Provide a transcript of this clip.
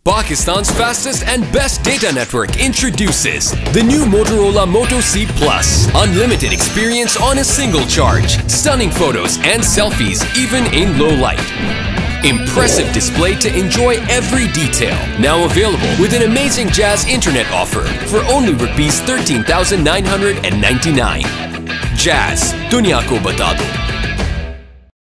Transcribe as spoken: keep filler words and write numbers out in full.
Pakistan's fastest and best data network introduces the new Motorola Moto C Plus. Unlimited experience on a single charge. Stunning photos and selfies even in low light. Impressive display to enjoy every detail. Now available with an amazing Jazz internet offer for only rupees thirteen thousand nine hundred ninety-nine. Jazz, दुनिया को बता दो.